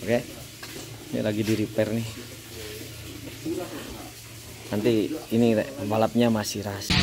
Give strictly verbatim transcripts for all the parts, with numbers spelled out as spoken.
Oke, ini lagi di repair nih. Nanti ini balapnya masih rahasia.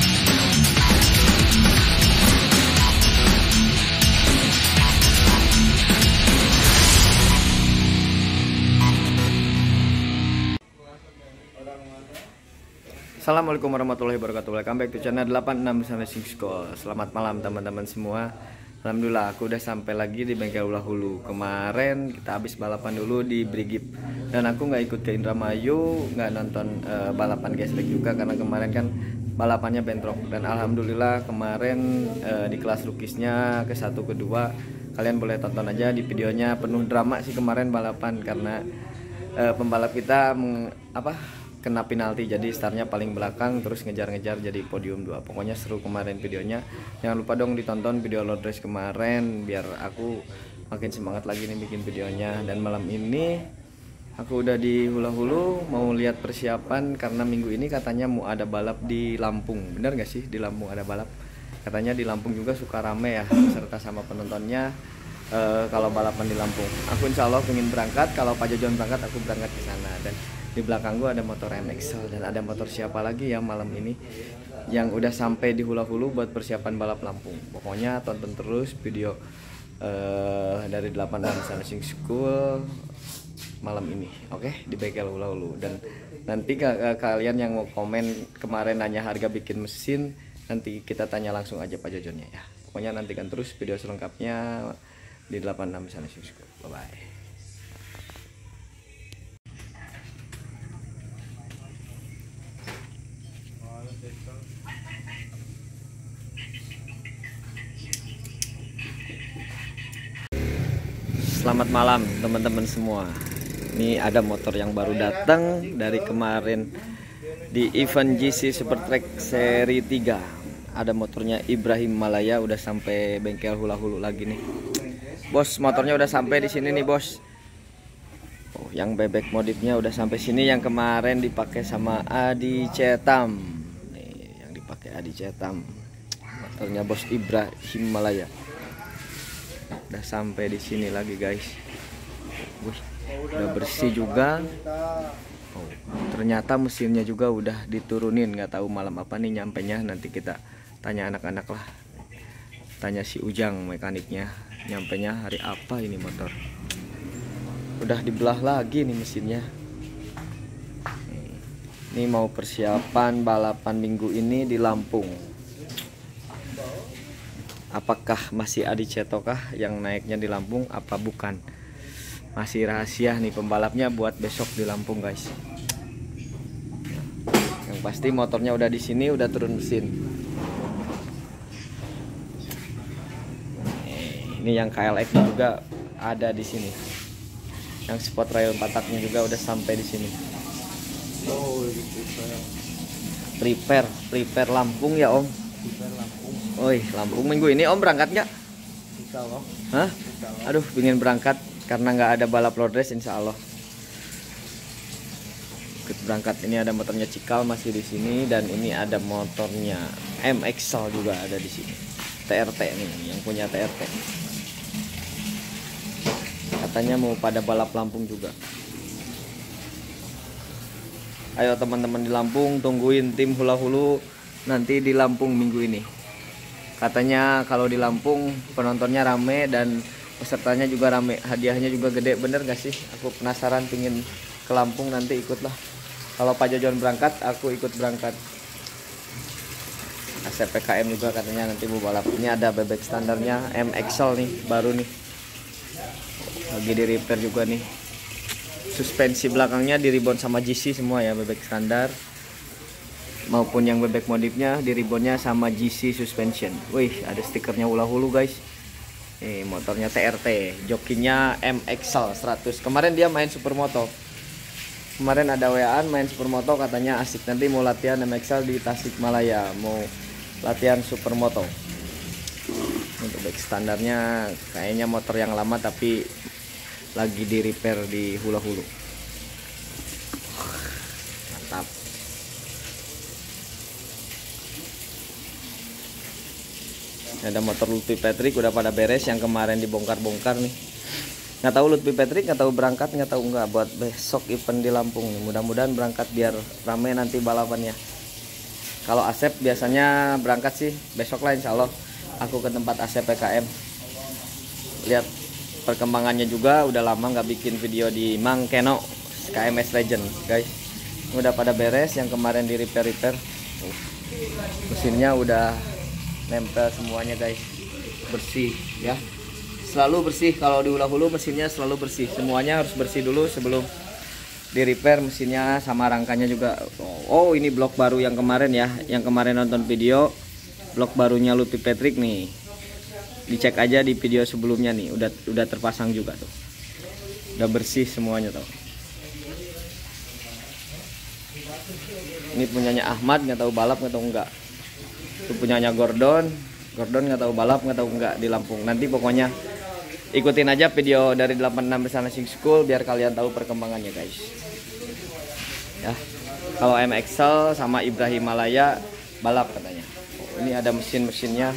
Assalamualaikum warahmatullahi wabarakatuh. Welcome back to channel delapan enam Racing School. Selamat malam teman-teman semua. Alhamdulillah aku udah sampai lagi di bengkel Ulah Hulu. Kemarin kita habis balapan dulu di Brigip. Dan aku nggak ikut ke Indramayu, nggak nonton uh, balapan gesrek juga karena kemarin kan balapannya bentrok. Dan alhamdulillah kemarin uh, di kelas rookiesnya ke satu kedua, kalian boleh tonton aja di videonya, penuh drama sih kemarin balapan karena uh, pembalap kita meng, apa kena penalti, jadi startnya paling belakang terus ngejar-ngejar jadi podium dua. Pokoknya seru kemarin videonya. Jangan lupa dong ditonton video road race kemarin biar aku makin semangat lagi nih bikin videonya. Dan malam ini aku udah di Hula Hulu mau lihat persiapan karena minggu ini katanya mau ada balap di Lampung. Bener gak sih di Lampung ada balap? Katanya di Lampung juga suka rame ya serta sama penontonnya. E, kalau balapan di Lampung, aku insya Allah pengen berangkat. Kalau Pak Jojon berangkat, aku berangkat ke sana. Dan di belakang gua ada motor M X L dan ada motor siapa lagi ya malam ini yang udah sampai di Hula Hulu buat persiapan balap Lampung. Pokoknya tonton terus video uh, dari delapan enam Racing School malam ini, oke, okay? Di bengkel Hula Hulu. Dan nanti uh, kalian yang mau komen kemarin nanya harga bikin mesin, nanti kita tanya langsung aja Pak Jojonnya ya. Pokoknya nantikan terus video selengkapnya di delapan enam Racing School. Bye bye. Selamat malam teman-teman semua. Ini ada motor yang baru datang dari kemarin di event G C Super Track seri tiga. Ada motornya Ibrahim Malaya, udah sampai bengkel Hula Hulu lagi nih. Bos, motornya udah sampai di sini nih, Bos. Oh, yang bebek modifnya udah sampai sini, yang kemarin dipakai sama Adi Cetam. Nih, yang dipakai Adi Cetam. Motornya Bos Ibrahim Malaya. Udah sampai di sini lagi guys. Wih, udah bersih juga. Oh, ternyata mesinnya juga udah diturunin. Nggak tahu malam apa nih nyampenya. Nanti kita tanya anak-anak lah. Tanya si Ujang mekaniknya, nyampenya hari apa ini motor. Udah dibelah lagi nih mesinnya. Ini mau persiapan balapan minggu ini di Lampung. Apakah masih Adi Cetokah yang naiknya di Lampung apa bukan? Masih rahasia nih pembalapnya buat besok di Lampung guys. Yang pasti motornya udah di sini, udah turun mesin. Ini yang K L X juga ada di sini. Yang spot rail pataknya juga udah sampai di sini. Oh, prepare, prepare Lampung ya Om. Prepare Lampung. Oi, Lampung minggu ini Om berangkat nggak? Insya Allah. Hah? Insya Allah. Aduh, pengen berangkat karena nggak ada balap road race, insya Allah. Ikut berangkat. Ini ada motornya Cikal masih di sini dan ini ada motornya M X L juga ada di sini. T R T nih, yang punya T R T. Katanya mau pada balap Lampung juga. Ayo teman-teman di Lampung, tungguin tim Hula Hulu nanti di Lampung minggu ini. Katanya kalau di Lampung penontonnya rame dan pesertanya juga rame, hadiahnya juga gede. Bener gak sih? Aku penasaran, pingin ke Lampung, nanti ikutlah. Kalau Pak Jojon berangkat, aku ikut berangkat. A C P K M juga katanya nanti mau balap. Ini ada bebek standarnya M X L nih, baru nih. Lagi di repair juga nih. Suspensi belakangnya di ribon sama G C semua ya, bebek standar. Maupun yang bebek modifnya di ribonnya sama G C suspension. Wih, ada stikernya Hula Hulu guys. Nih motornya T R T, jokinya M X L seratus. Kemarin dia main supermoto. Kemarin ada W A-an main supermoto, katanya asik. Nanti mau latihan M X L di Tasikmalaya, mau latihan supermoto. Untuk bebek standarnya kayaknya motor yang lama tapi lagi di repair di Hula Hulu. Mantap. Ada motor Lutfi Patrick udah pada beres, yang kemarin dibongkar-bongkar nih. Nggak tahu Lutfi Patrick nggak tahu berangkat nggak tahu nggak buat besok event di Lampung nih. Mudah-mudahan berangkat biar rame nanti balapannya. Kalau Asep biasanya berangkat sih besok lah insya Allah. Aku ke tempat Asep P K M. Lihat perkembangannya juga, udah lama nggak bikin video di Mang Keno K M S Legend guys. Udah pada beres, yang kemarin di repair-repair. Mesinnya udah nempel semuanya guys. Bersih ya. Selalu bersih kalau di Ulah Hulu, mesinnya selalu bersih. Semuanya harus bersih dulu sebelum di repair mesinnya sama rangkanya juga. Oh, ini blok baru yang kemarin ya, yang kemarin nonton video blok barunya Lutfi Patrick nih. Dicek aja di video sebelumnya nih, udah udah terpasang juga tuh. Udah bersih semuanya tuh. Ini punyanya Ahmad, nggak tahu balap nggak tahu enggak. Itu punyanya Gordon, Gordon nggak tahu balap nggak tahu enggak di Lampung. Nanti pokoknya ikutin aja video dari delapan enam Bersama Racing School biar kalian tahu perkembangannya guys. Ya. Kalau M X L sama Ibrahim Malaya balap katanya. Oh, ini ada mesin-mesinnya.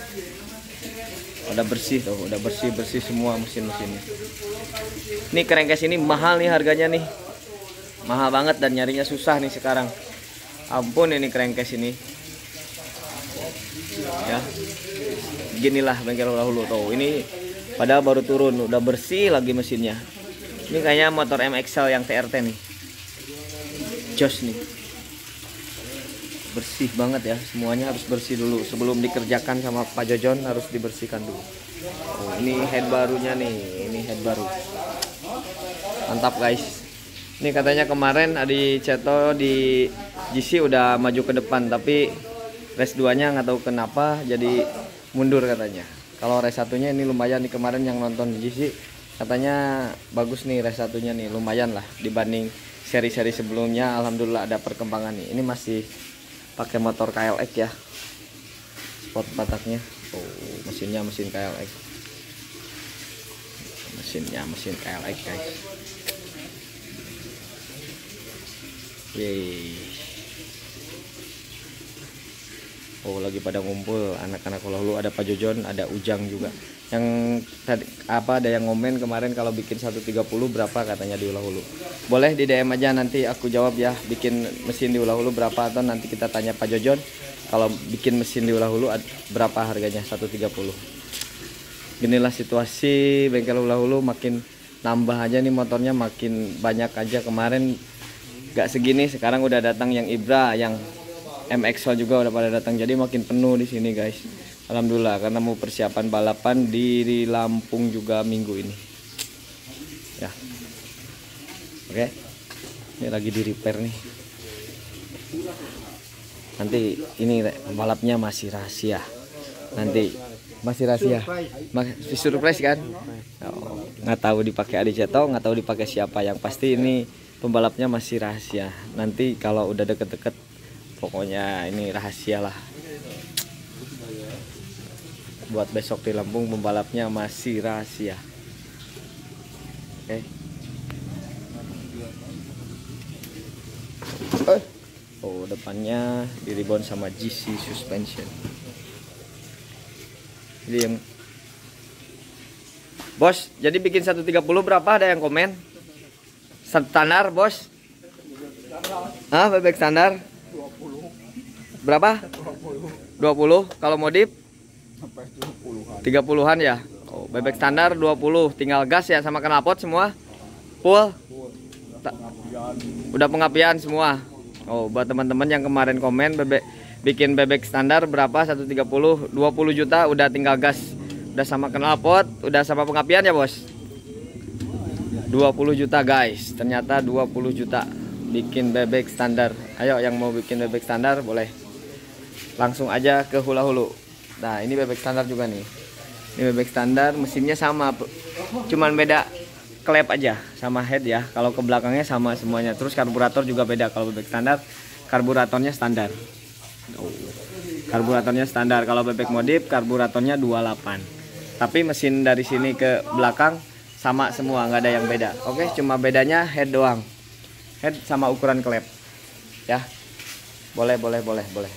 Udah bersih tuh, udah bersih-bersih semua mesin-mesinnya. Ini crankcase ini mahal nih harganya nih. Mahal banget dan nyarinya susah nih sekarang. Ampun ini crankcase ini. Ya. Beginilah bengkel Ulah Hulu tuh. Ini padahal baru turun, udah bersih lagi mesinnya. Ini kayaknya motor M X L yang T R T nih. Jos nih. Bersih banget ya, semuanya harus bersih dulu sebelum dikerjakan sama Pak Jojon, harus dibersihkan dulu. Oh, ini head barunya nih, ini head baru. Mantap guys. Ini katanya kemarin Adi Ceto di G C udah maju ke depan, tapi race duanya nggak tahu kenapa jadi mundur katanya. Kalau race satunya ini lumayan nih, kemarin yang nonton di G C katanya bagus nih race satunya nih, lumayan lah dibanding seri-seri sebelumnya. Alhamdulillah ada perkembangan nih. Ini masih pakai motor K L X ya, spot bataknya. Oh, mesinnya mesin K L X, mesinnya mesin K L X guys. Yeay. Oh, lagi pada ngumpul anak-anak Ulah Hulu, ada Pak Jojon, ada Ujang juga. Yang tadi apa ada yang ngomen kemarin kalau bikin seratus tiga puluh berapa katanya di Ulah Hulu. Boleh di D M aja, nanti aku jawab ya, bikin mesin di Ulah Hulu berapa, atau nanti kita tanya Pak Jojon kalau bikin mesin di Ulah Hulu berapa harganya seratus tiga puluh. Inilah situasi bengkel Ulah Hulu, makin nambah aja nih motornya, makin banyak aja. Kemarin gak segini, sekarang udah datang yang Ibra, yang M X L juga udah pada datang, jadi makin penuh di sini guys. Alhamdulillah, karena mau persiapan balapan di, di Lampung juga minggu ini. Ya. Oke. Ini lagi di repair nih. Nanti ini balapnya masih rahasia. Nanti masih rahasia. Masih surprise kan? Oh, nggak tahu dipakai Adi Ceto, nggak tahu dipakai siapa. Yang pasti ini pembalapnya masih rahasia. Nanti kalau udah deket-deket, pokoknya ini rahasia lah. Buat besok di Lampung pembalapnya masih rahasia. Oke. Okay. Oh, depannya di ribon sama G C suspension. Jadi yang Bos, jadi bikin seratus tiga puluh berapa, ada yang komen? Standar, Bos? Ah, bebek standar? Berapa? dua puluh. Kalau modif? tiga puluhan ya. Oh, bebek standar dua puluh, tinggal gas ya sama knalpot semua. Full. Udah pengapian semua. Oh, buat teman-teman yang kemarin komen bebek bikin bebek standar berapa seratus tiga puluh, dua puluh juta, udah tinggal gas. Udah sama knalpot, udah sama pengapian ya, Bos. dua puluh juta, guys. Ternyata dua puluh juta bikin bebek standar. Ayo yang mau bikin bebek standar boleh. Langsung aja ke Ulah Hulu. Nah, ini bebek standar juga nih. Ini bebek standar, mesinnya sama, cuman beda klep aja sama head ya. Kalau ke belakangnya sama semuanya. Terus karburator juga beda. Kalau bebek standar, karburatornya standar. Oh, karburatornya standar. Kalau bebek modif, karburatornya dua puluh delapan. Tapi mesin dari sini ke belakang sama semua, nggak ada yang beda. Oke, cuma bedanya head doang. Head sama ukuran klep. Ya, boleh, boleh, boleh, boleh.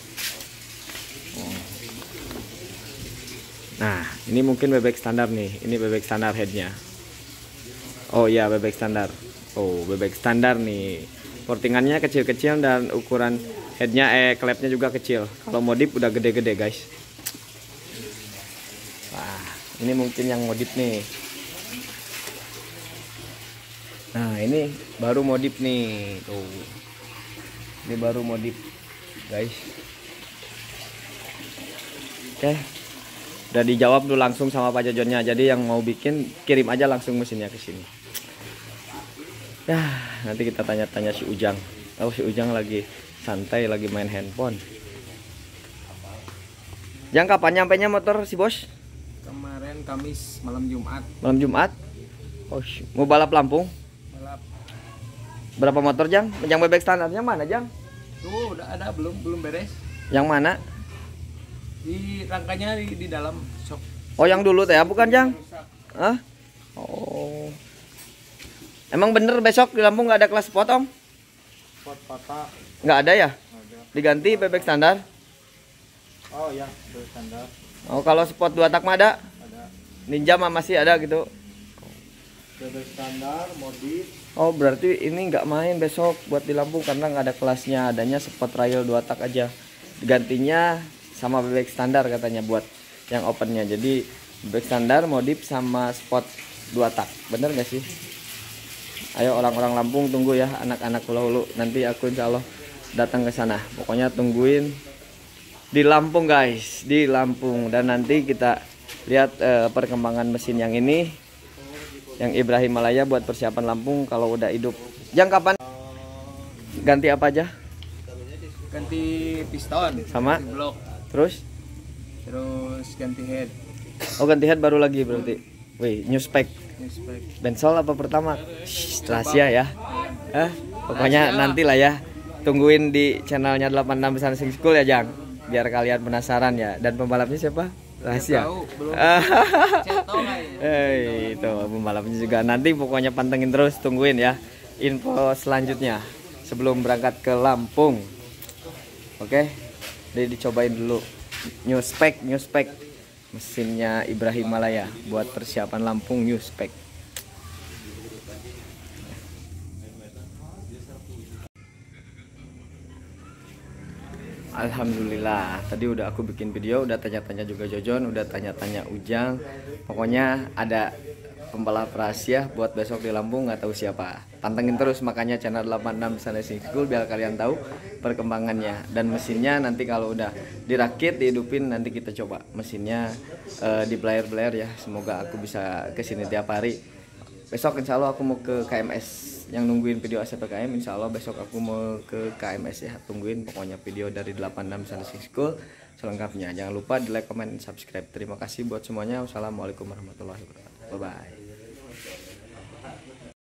Nah, ini mungkin bebek standar nih. Ini bebek standar headnya. Oh iya, bebek standar. Oh, bebek standar nih. Portingannya kecil-kecil dan ukuran headnya eh klepnya juga kecil. Kalau modif udah gede-gede guys. Wah, ini mungkin yang modif nih. Nah, ini baru modif nih. Tuh. Ini baru modif guys. Oke. Udah dijawab dulu langsung sama Pak Jojonnya. Jadi yang mau bikin kirim aja langsung mesinnya ke sini. Ya, nanti kita tanya-tanya si Ujang. Oh, si Ujang lagi santai, lagi main handphone. Jang, kapan nyampainya motor si bos? Kemarin Kamis malam Jumat. Malam Jumat? Oh, mau balap Lampung? Balap. Berapa motor, Jang? Yang bebek standarnya mana, Jang? Tuh udah ada, belum belum beres. Yang mana? Di rangkanya di, di dalam shop. Oh, yang dulu teh, bukan, Jang? Hah? Oh. Emang bener besok di Lampung nggak ada kelas spot, Om? Spot patah. Nggak ada ya? Ada. Diganti bebek standar? Oh ya, bebek standar. Oh, kalau spot dua tak mah ada? Ada. Ninja mah masih ada gitu. Bebek standar, modif. Oh, berarti ini nggak main besok buat di Lampung karena nggak ada kelasnya, adanya spot trial dua tak aja. Gantinya sama bebek standar katanya buat yang opennya. Jadi bebek standar, modif sama spot dua tak. Bener nggak sih? Ayo orang-orang Lampung tunggu ya, anak-anak hulu-hulu. Nanti aku insya Allah datang ke sana. Pokoknya tungguin di Lampung guys, di Lampung. Dan nanti kita lihat eh, perkembangan mesin yang ini, yang Ibrahim Malaya buat persiapan Lampung kalau udah hidup. Jang, kapan ganti apa aja? Ganti piston. Sama? Ganti blok. Terus? Terus ganti head. Oh, ganti head baru lagi berarti. Wih, new spec. New spec. Bensol apa pertama? Shh, rahasia ya. Hah? Pokoknya nanti lah ya. Tungguin di channelnya delapan enam Racing School ya, Jang. Biar kalian penasaran ya. Dan pembalapnya siapa? Rahasia. Tahu, belum. Eh, itu pembalapnya juga. Nanti pokoknya pantengin terus, tungguin ya info selanjutnya sebelum berangkat ke Lampung. Oke. Jadi dicobain dulu new spec, new spec mesinnya Ibrahim Malaya buat persiapan Lampung, new spec. Alhamdulillah, tadi udah aku bikin video, udah tanya-tanya juga Jojon, udah tanya-tanya Ujang. Pokoknya ada pembalap rahasia buat besok di Lampung, nggak tahu siapa. Pantengin terus makanya channel delapan enam Racing School biar kalian tahu perkembangannya. Dan mesinnya nanti kalau udah dirakit, dihidupin, nanti kita coba mesinnya uh, di blayer-blayer ya. Semoga aku bisa kesini tiap hari. Besok insya Allah aku mau ke K M S. Yang nungguin video A C P K M, insya Allah besok aku mau ke K M S ya. Tungguin pokoknya video dari delapan enam Racing School selengkapnya. Jangan lupa di like, comment, subscribe. Terima kasih buat semuanya. Wassalamualaikum warahmatullahi wabarakatuh. Bye bye.